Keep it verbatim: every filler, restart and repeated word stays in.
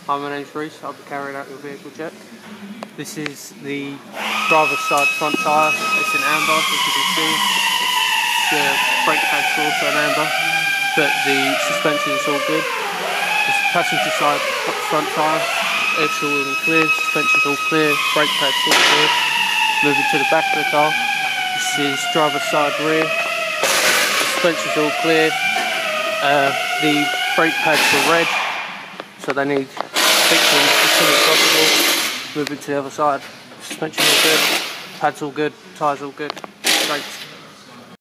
Hi, my name's Reese. I'll be carrying out your vehicle check. This is the driver's side front tyre. It's in amber, as you can see. The brake pad's also in amber, but the suspension is all good. This is passenger side front tyre. It's all clear, suspension's all clear, brake pad's all clear. Moving to the back of the car. This is driver's side rear. Suspension's all clear. Uh, the brake pads are red, so they need fixing as soon as possible. Moving to the other side. Suspension all good, pads all good, tyres all good. Great.